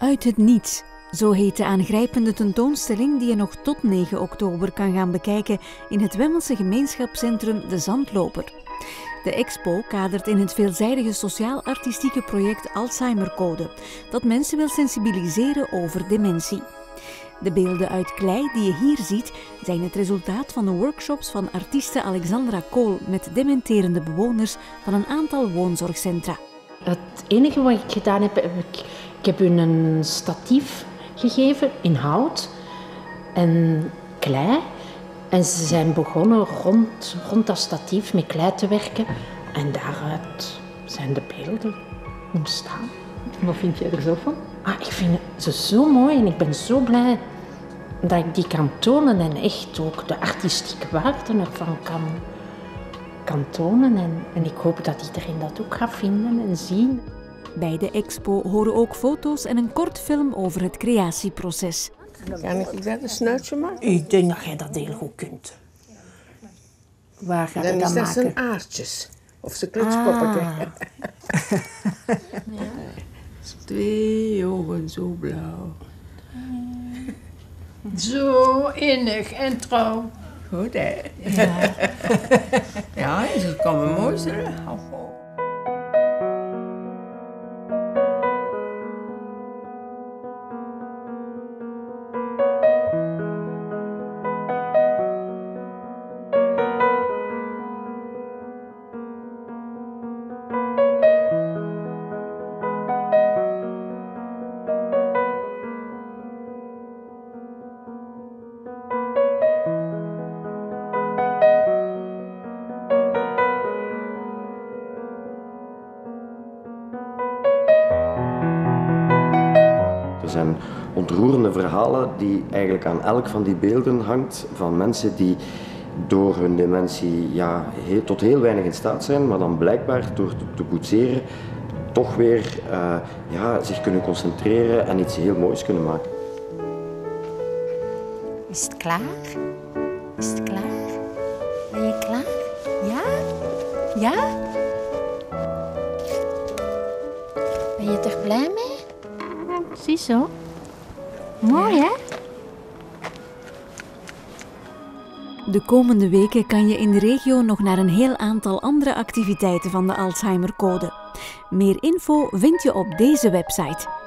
Uit het niets. Zo heet de aangrijpende tentoonstelling die je nog tot 9 oktober kan gaan bekijken in het Wemmelse gemeenschapscentrum De Zandloper. De expo kadert in het veelzijdige sociaal-artistieke project Alzheimercode, dat mensen wil sensibiliseren over dementie. De beelden uit klei die je hier ziet zijn het resultaat van de workshops van artieste Alexandra Kool met dementerende bewoners van een aantal woonzorgcentra. Het enige wat ik gedaan heb, ik heb hun een statief gegeven in hout en klei. En ze zijn begonnen rond dat statief met klei te werken. En daaruit zijn de beelden ontstaan. Wat vind jij er zo van? Ik vind ze zo mooi en ik ben zo blij dat ik die kan tonen en echt ook de artistieke waarde ervan kan tonen. En ik hoop dat iedereen dat ook gaat vinden en zien. Bij de expo horen ook foto's en een kort film over het creatieproces. Kan ik dat een snuitje maken? Ik denk dat jij dat heel goed kunt. Waar ga je dat maken? Dan is dat zijn aardjes. Of zijn kletspoppetje. Ja. 2 ogen zo blauw. Zo innig en trouw. Goed hè? Ja, ja, dat kan me mooi zijn. Er zijn ontroerende verhalen die eigenlijk aan elk van die beelden hangt van mensen die door hun dementie tot heel weinig in staat zijn, maar dan blijkbaar door te boetseren toch weer zich kunnen concentreren en iets heel moois kunnen maken. Is het klaar? Is het klaar? Ben je klaar? Ja? Ja? Ben je er blij mee? Ziezo. Mooi, hè? De komende weken kan je in de regio nog naar een heel aantal andere activiteiten van de Alzheimercode. Meer info vind je op deze website.